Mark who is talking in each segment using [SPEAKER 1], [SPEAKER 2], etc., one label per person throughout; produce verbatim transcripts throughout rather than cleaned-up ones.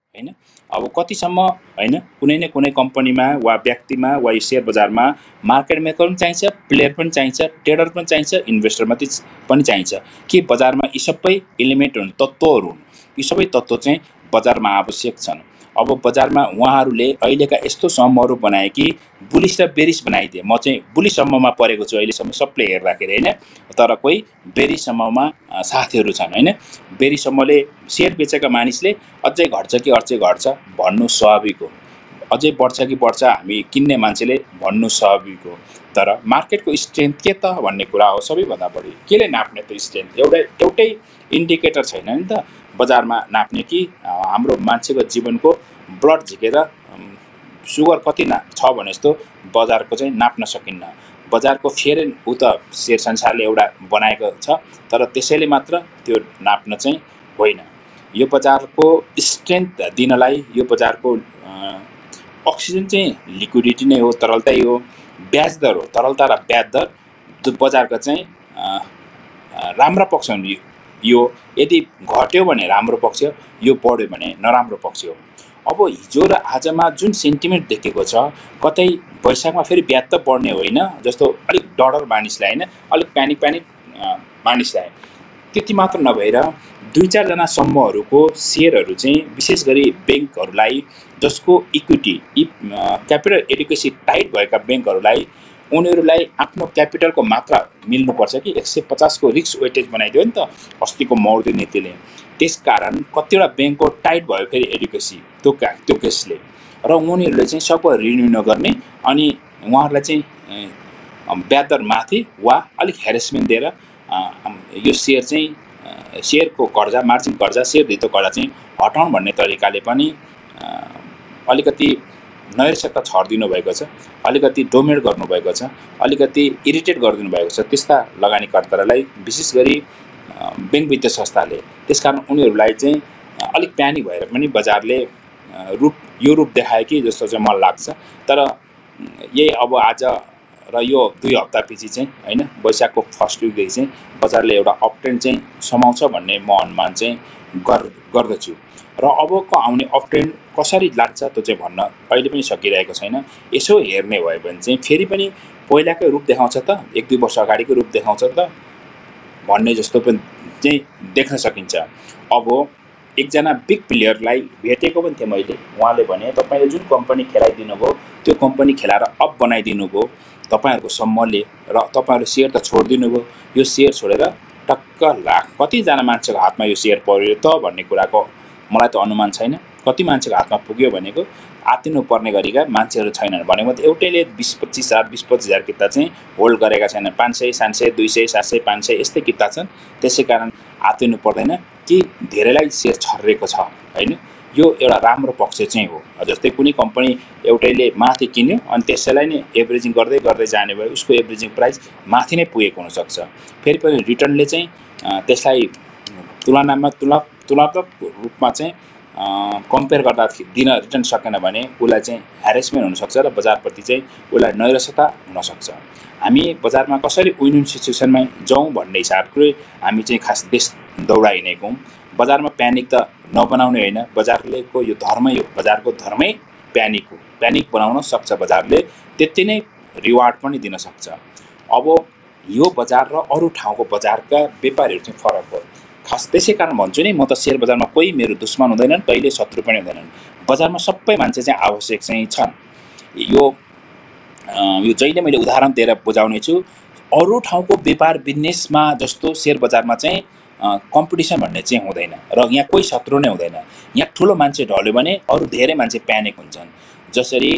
[SPEAKER 1] हैन। अब कतिसम्म हैन कुनै न कुनै कम्पनीमा वा व्यक्तिमा वा यो शेयर बजारमा मार्केट मेकर पनि चाहिन्छ, प्लेयर पनि चाहिन्छ, ट्रेडर पनि चाहिन्छ, इन्भेस्टर मात्रै पनि चाहिन्छ कि बजारमा यी सबै एलिमेन्ट हुन्, तत्त्वहरू हुन्। यी सबै तत्त्व चाहिँ बजारमा आवश्यक छन्। अब बजारमा उहाँहरूले अहिलेका यस्तो समूहहरू बनाए कि बुलिस र बेरिस बनाइदिए। म चाहिँ बुलिस समूहमा परेको छु अहिलेसम्म सबले हेर्दाखेरि हैन, तर कोही बेरिस समूहमा साथीहरू छन् हैन। बेरिस समूहले शेयर बेचेका मानिसले अझै घट्छ कि अझै घट्छ भन्नु स्वाभाविक हो, अझै बढ्छ कि बढ्छ हामी किन्ने मान्छेले भन्नु स्वाभाविक हो। तर मार्केटको स्ट्रेन्थ के त भन्ने कुरा हो सबैभन्दा बढी। केले नाप्ने त स्ट्रेन्थ? एउटा एउटै इन्डिकेटर छैन नि त बजारमा नाप्ने कि हाम्रो मान्छेको जीवनको ब्लड झिकेर सुगर कति ना छ भने जस्तो बजारको चाहिँ नाप्न सकिन्न। बजारको फेयर उ त शेयर संसारले एउटा बनाएको छ, तर त्यसैले मात्र त्यो नाप्न चाहिँ होइन। यो बजारको स्ट्रेन्थ दिनलाई यो बजारको अक्सिजन चाहिँ लिक्विडिटी नै हो, तरलतै हो, ब्याज दर हो, तरलता र ब्याज दर बजारको चाहिँ राम्रो पक्ष हो। यो यदि घट्यो भने राम्रो पक्ष, यो बढ्यो भने नराम्रो पक्ष हो। अब हिजो र आजमा जुन सेन्टिमेन्ट देखेको छ, कतै वैशाखमा फेरि ब्याज त बढ्ने होइन जस्तो अलिक डर मानिसलाई हैन, अलिक प्यानिक प्यानिक मानिसलाई। त्यति मात्र नभएर दुई चारजना समूहहरूको सेयरहरू चाहिँ विशेष गरी ब्याङ्कहरूलाई जसको इक्विटी क्यापिटल एडुकेसी टाइट भएका ब्याङ्कहरूलाई उनीहरूलाई आफ्नो क्यापिटलको मात्रा मिल्नुपर्छ कि एक सय पचासको रिस्क वेटेज बनाइदियो नि त अस्तिको मौर्य नीतिले। त्यसकारण कतिवटा ब्याङ्कको टाइट भयो फेरि एडुकेसी त्यो त्यो केसले, र उनीहरूले चाहिँ सबै रिन्यू नगर्ने अनि उहाँहरूलाई चाहिँ ब्याज दर माथि वा अलिक हेरेसमेन्ट दिएर यो सेयर चाहिँ सेयरको कर्जा, मार्जिन कर्जा, सेयर धितो कर्जा चाहिँ हटाउनु भन्ने तरिकाले पनि अलिकति नैराश्यता छरिदिनु भएको छ, अलिकति डोमिनेट गर्नुभएको छ, अलिकति इरिटेट गरिदिनु भएको छ त्यस्ता लगानीकर्ताहरूलाई, विशेष गरी ब्याङ्क वित्तीय संस्थाले। त्यसकारण उनीहरूलाई चाहिँ अलिक प्यानिक भएर पनि बजारले रूप यो रूप देखायो कि जस्तो चाहिँ मलाई लाग्छ। तर यही अब आज र यो दुई हप्ता पछि चाहिँ हैन वैशाखको फर्स्ट विकदेखि चाहिँ बजारले एउटा अपट्रेन्ड चाहिँ समाउँछ भन्ने म अनुमान चाहिँ गर् गर्दछु। र अबको आउने अपट्रेन्ड कसरी लाग्छ त्यो चाहिँ भन्न अहिले पनि सकिरहेको छैन। यसो हेर्ने भयो भने चाहिँ फेरि पनि पहिलाकै रूप देखाउँछ त, एक दुई वर्ष अगाडिको रूप देखाउँछ त भन्ने जस्तो पनि चाहिँ देख्न सकिन्छ। अब एकजना बिग प्लेयरलाई भेटेको पनि थिएँ मैले, उहाँले भने तपाईँले जुन कम्पनी खेलाइदिनु भयो त्यो कम्पनी खेलाएर अप बनाइदिनु भयो तपाईँहरूको समूहले, र तपाईँहरू सेयर त छोडिदिनु भयो, यो सेयर छोडेर टक्क लाख कतिजना मान्छेको हातमा यो सेयर पर्यो त भन्ने कुराको मलाई त अनुमान छैन। कति मान्छेको हातमा पुग्यो भनेको आत्तिनु पर्ने गरेका मान्छेहरू छैनन् भनेको त एउटैले बिस पच्चिस हजार बिस पच्चिस हजार किता चाहिँ होल्ड गरेका छैनन्। पाँच सय सात सय दुई सय सात सय पाँच सय यस्तै किता छन्। त्यसै कारण आत्तिनु पर्दैन कि धेरैलाई सेयर छरेको छ हैन। यो एउटा राम्रो पक्ष चाहिँ हो। जस्तै कुनै कम्पनी एउटैले माथि किन्यो अनि त्यसैलाई नै एभरेजिङ गर्दै गर्दै जाने भयो, उसको एभरेजिङ प्राइस माथि नै पुगेको हुनसक्छ। फेरि पनि रिटर्नले चाहिँ त्यसलाई तुलनामा तुला तुलनात्मक रूपमा चाहिँ कम्पेयर गर्दा दिन रिटर्न सकेन भने उसलाई चाहिँ ह्यारेसमेन्ट हुनसक्छ र बजारप्रति चाहिँ उसलाई नैराश्यता हुनसक्छ। हामी बजारमा कसरी विन विन सिचुएसनमा जाउँ भन्ने हिसाबले हामी चाहिँ खास देश दौडाइनेको हौँ। बजारमा प्यानिक त नबनाउने होइन, बजारले को यो धर्मै हो, बजारको धर्मै प्यानिक हो। प्यानिक बनाउन सक्छ बजारले, त्यति नै रिवार्ड पनि दिन सक्छ। अब यो बजार र अरू ठाउँको बजारका व्यापारीहरू चाहिँ फरक हो। खास त्यसै कारण भन्छु नि, म त शेयर बजारमा कोही मेरो दुश्मन हुँदैनन्, कहिले शत्रु पनि हुँदैनन्। बजारमा सबै मान्छे चाहिँ आवश्यक चाहिँ छन्। यो यो जहिले मैले उदाहरण दिएर बुझाउने छु। अरू ठाउँको व्यापार बिजनेसमा जस्तो शेयर बजारमा चाहिँ कम्पिटिसन भन्ने चाहिँ हुँदैन र यहाँ कोही शत्रु नै हुँदैन। यहाँ ठुलो मान्छे ढल्यो भने अरू धेरै मान्छे प्यानिक हुन्छन्। जसरी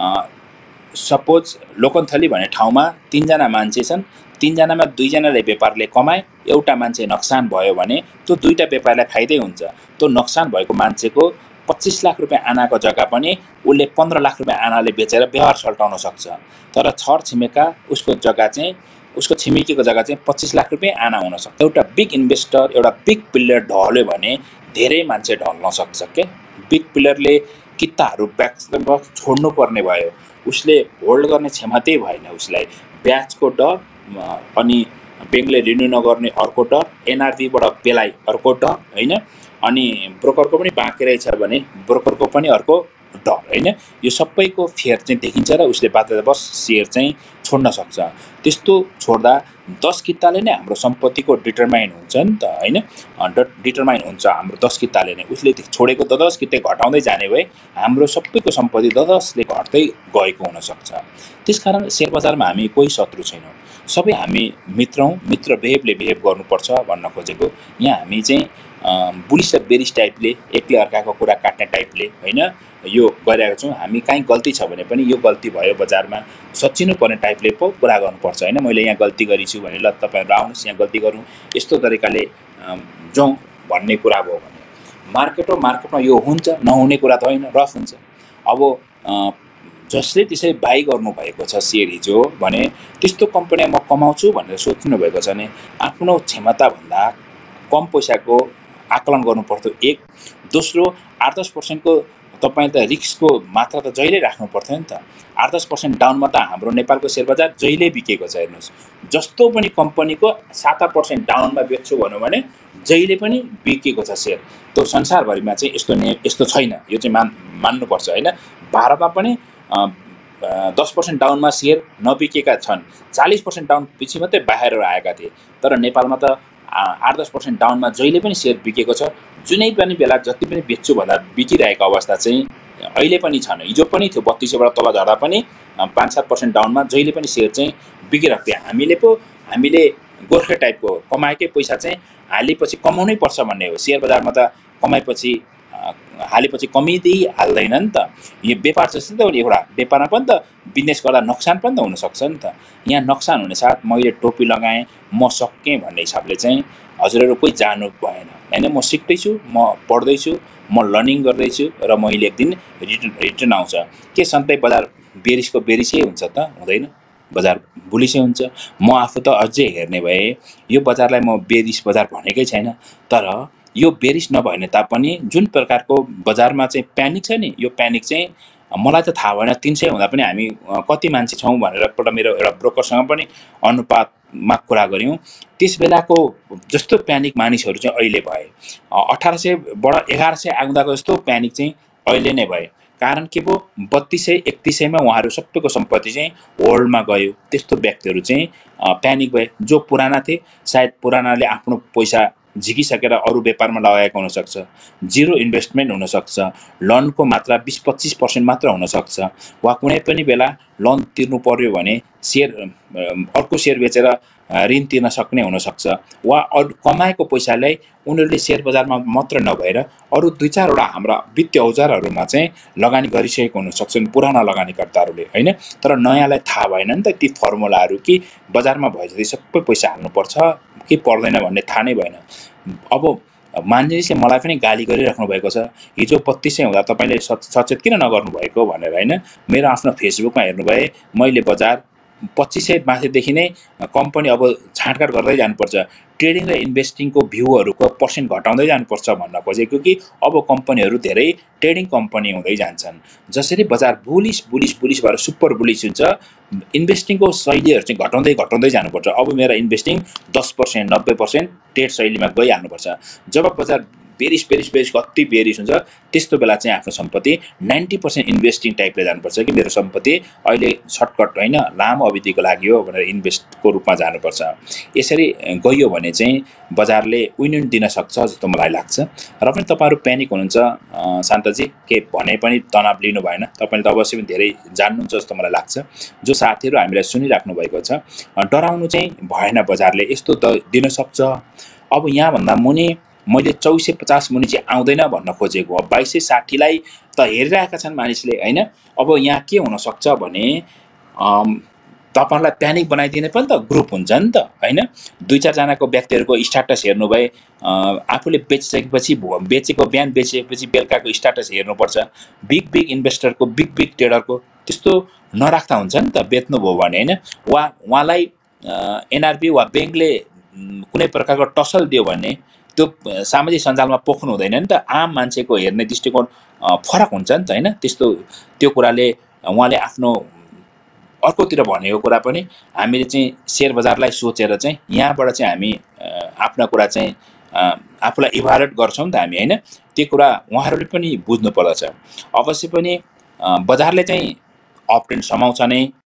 [SPEAKER 1] सपोज लोकन्थली भन्ने ठाउँमा तीनजना मान्छे छन्, तीनजनामा दुईजनाले व्यापारले कमाए, एउटा मान्छे नोक्सान भयो भने त्यो दुईटा व्यापारलाई फाइदै हुन्छ। त्यो नोक्सान भएको मान्छेको पच्चिस लाख रुपियाँ आनाको जग्गा पनि उसले पन्ध्र लाख रुपियाँ आनाले बेचेर व्यवहार सल्टाउन सक्छ। तर छर छिमेका उसको जग्गा चाहिँ उसको छिमेकीको जग्गा चाहिँ पच्चिस लाख रुपियाँ आना हुन सक्छ। एउटा बिग इन्भेस्टर, एउटा बिग प्लेयर ढल्यो भने धेरै मान्छे ढल्न सक्छ के। बिग प्लेयरले किताहरू ब्याक छोड्नु पर्ने भयो, उसले होल्ड गर्ने क्षमतै भएन, उसलाई ब्याजको डर अनि ब्याङ्कले रिन्यू नगर्ने अर्को डर, एनआरबीबाट पेलाइ अर्को डर हैन, अनि ब्रोकरको पनि बाँकी रहेछ भने ब्रोकरको पनि अर्को डर हैन। यो सबैको फेयर चाहिँ देखिन्छ र उसले बाध्यतावश सेयर चाहिँ छोड्न सक्छ। त्यस्तो छोड्दा दस किताले नै हाम्रो सम्पत्तिको डिटरमाइन हुन्छ नि त हैन, डिटरमाइन हुन्छ हाम्रो दस किताले नै। उसले छोडेको द दस किता घटाउँदै जाने भए हाम्रो सबैको सम्पत्ति द दसले घट्दै गएको हुनसक्छ। त्यसकारण सेयर बजारमा हामी कोही शत्रु छैनौँ, सबै हामी मित्र हौँ। मित्र बेहेभले बेहेभ गर्नुपर्छ भन्न खोजेको। यहाँ हामी चाहिँ बुलिस र बेरिस टाइपले एकले अर्काको कुरा काट्ने टाइपले हैन यो गरिरहेको छौँ। हामी कहीँ गल्ती छ भने पनि यो गल्ती भयो बजारमा सच्चिनु पर्ने टाइपले पो कुरा गर्नुपर्छ हैन। मैले यहाँ गल्ती गरेछु भने ल तपाईहरु आउनुस् यहाँ गल्ती गरौँ यस्तो तरिकाले जाउँ भन्ने कुरा भयो भने मार्केट हो। मार्केटमा यो हुन्छ नहुने कुरा त होइन, रफ हुन्छ। अब जसले त्यसै बाई गर्नु भएको छ सेयर हिजो भने त्यस्तो कम्पनीमा म कमाउँछु भनेर सोच्नु भएको छ भने आफ्नो क्षमताभन्दा कम पैसाको आकलन गर्नु पर्थ्यो एक। दोस्रो आठ दस पर्सेन्टको तपाईँ त रिस्कको मात्रा त जहिले राख्नु पर्थ्यो नि त। आठ दस पर्सेन्ट डाउनमा त हाम्रो नेपालको सेयर बजार जहिले बिकेको छ। हेर्नुहोस् जस्तो पनि कम्पनीको सात आठ पर्सेन्ट डाउनमा बेच्छु भनौँ भने जहिले पनि बिकेको छ सेयर। त्यो संसारभरिमा चाहिँ यस्तो ने यस्तो छैन, यो चाहिँ मान मान्नुपर्छ होइन। भारतमा पनि दस पर्सेन्ट डाउनमा सेयर नबिकेका छन्, चालीस पर्सेन्ट डाउन पछि मात्रै बाहिर आएका थिए। तर नेपालमा त आठ दस पर्सेन्ट डाउनमा जहिले पनि सेयर बिकेको छ। जुनै पनि बेला जति पनि बेच्छु भन्दा बिकिरहेको अवस्था चाहिँ अहिले पनि छन्। हिजो पनि थियो बत्तीस सयबाट तल झर्दा पनि पाँच सात पर्सेन्ट डाउनमा जहिले पनि सेयर चाहिँ बिकिरहेको थियो। हामीले पो हामीले गोर्खे टाइपको कमाएकै पैसा चाहिँ हालेपछि कमाउनै पर्छ भन्ने हो। सेयर बजारमा त कमाएपछि हालेपछि कमिँदै हाल्दैन नि त। यो व्यापार जस्तै त एउटा व्यापारमा पनि त बिजनेस गर्दा नोक्सान पनि त हुनसक्छ नि त। यहाँ नोक्सान हुने साथ मैले टोपी लगाएँ म सकेँ भन्ने हिसाबले चाहिँ हजुरहरू कोही जानु भएन होइन। म सिक्दैछु, म पढ्दैछु, म लर्निङ गर्दैछु र मैले एक दिन रिटर्न रिटर्न आउँछ। के सधैँ बजार बेरिसको बेरिसै हुन्छ त? हुँदैन, बजार बुलिसै हुन्छ। म आफू त अझै हेर्ने भए यो बजारलाई म बेरिस बजार भनेकै छैन। तर यो बेरिस नभने तापनि जुन प्रकारको बजारमा चाहिँ प्यानिक छ नि, यो प्यानिक चाहिँ मलाई त थाहा भएन। तीन सय हुँदा पनि हामी कति मान्छे छौँ भनेर एकपल्ट मेरो एउटा ब्रोकरसँग पनि अनुपातमा कुरा गऱ्यौँ। त्यस बेलाको जस्तो प्यानिक मानिसहरू चाहिँ अहिले भए। अठार सयबाट एघार सय आउँदाको जस्तो प्यानिक चाहिँ अहिले नै भए। कारण के भयो, बत्तीस सय एकतिस सयमा उहाँहरू सबैको सम्पत्ति चाहिँ होल्डमा गयो। त्यस्तो व्यक्तिहरू चाहिँ प्यानिक भए। जो पुराना थिए सायद पुरानाले आफ्नो पैसा झिकिसकेर अरू व्यापारमा लगाएको हुनसक्छ, जिरो इन्भेस्टमेन्ट हुनसक्छ, लोनको मात्रा बिस पच्चिस पर्सेन्ट मात्र हुनसक्छ, वा कुनै पनि बेला लोन तिर्नु पर्यो भने सेयर अर्को सेयर बेचेर ऋण तिर्न सक्ने हुनसक्छ, वा अरू कमाएको पैसालाई उनीहरूले सेयर बजारमा मात्र नभएर अरू दुई चारवटा हाम्रा वित्तीय औजारहरूमा चाहिँ लगानी गरिसकेको हुनसक्छन् पुराना लगानीकर्ताहरूले होइन। तर नयाँलाई थाहा भएन नि त ती फर्मुलाहरू कि बजारमा भए जति सबै पैसा हाल्नुपर्छ कि पर्दैन भन्ने थाहा नै भएन। अब मान्छेले मलाई पनि गाली गरिराख्नु भएको छ, हिजो बत्तीस सय हुँदा तपाईँले सचेत किन नगर्नु भएको भनेर होइन। मेरो आफ्नो फेसबुकमा हेर्नुभए मैले बजार पच्चिस सय माथिदेखि नै कम्पनी अब छाँटकाट गर्दै जानुपर्छ, ट्रेडिङ र इन्भेस्टिङको भ्यूहरूको पर्सेन्ट घटाउँदै जानुपर्छ भन्न खोजेको कि अब कम्पनीहरू धेरै ट्रेडिङ कम्पनी हुँदै जान्छन्। जसरी बजार बुलिस बुलिस बुलिस भएर सुपर बुलिस हुन्छ, इन्भेस्टिङको शैलीहरू चाहिँ घटाउँदै घटाउँदै जानुपर्छ। अब मेरो इन्भेस्टिङ दस पर्सेन्ट नब्बे पर्सेन्ट ट्रेड शैलीमा गइहाल्नुपर्छ। जब बजार बेरिस बेरिस बेरिस कति बेरिस हुन्छ त्यस्तो बेला चाहिँ आफ्नो सम्पत्ति नाइन्टी पर्सेन्ट इन्भेस्टिङ टाइपले जानुपर्छ कि मेरो सम्पत्ति अहिले सर्टकट होइन लामो अवधिको लागि हो भनेर इन्भेस्टको रूपमा जानुपर्छ। यसरी गइयो भने चाहिँ बजारले विन दिन सक्छ जस्तो मलाई लाग्छ। र पनि तपाईँहरू प्यानिक हुनुहुन्छ शान्तजी, के भने पनि तनाव लिनु भएन। तपाईँले त अवश्य पनि धेरै जान्नुहुन्छ जस्तो मलाई लाग्छ। जो साथीहरू हामीलाई सुनिराख्नु भएको छ, डराउनु चाहिँ भएन, बजारले यस्तो दिन सक्छ। अब यहाँभन्दा मुनि मैले चौबिस सय पचास मुनि चाहिँ आउँदैन भन्न खोजेको हो। बाइस सय साठीलाई त हेरिरहेका छन् मानिसले होइन। अब यहाँ के हुनसक्छ भने तपाईँहरूलाई प्यानिक बनाइदिने पनि त ग्रुप हुन्छ नि त होइन। दुई चारजनाको व्यक्तिहरूको स्ट्याटस हेर्नु भए आफूले बेचिसकेपछि बेचेको बिहान बेचिसकेपछि बेलुकाको स्ट्याटस हेर्नुपर्छ। बिग बिग इन्भेस्टरको बिग बिग ट्रेडरको त्यस्तो नराख्दा हुन्छ नि त बेच्नुभयो भने होइन। वा उहाँलाई एनआरबी वा ब्याङ्कले कुनै प्रकारको टसल दियो भने त्यो सामाजिक सञ्जालमा पोख्नु हुँदैन नि त। आम मान्छेको हेर्ने दृष्टिकोण फरक हुन्छ नि त होइन। त्यस्तो त्यो कुराले उहाँले आफ्नो अर्कोतिर भनेको कुरा पनि हामीले चाहिँ शेयर बजारलाई सोचेर चाहिँ यहाँबाट चाहिँ हामी आफ्ना कुरा चाहिँ आफूलाई इभ्यालुएट गर्छौँ नि त हामी, हैन? त्यो कुरा उहाँहरूले पनि बुझ्नुपर्दछ। अवश्य पनि बजारले चाहिँ अपट्रेन्ड समाउँछ नै,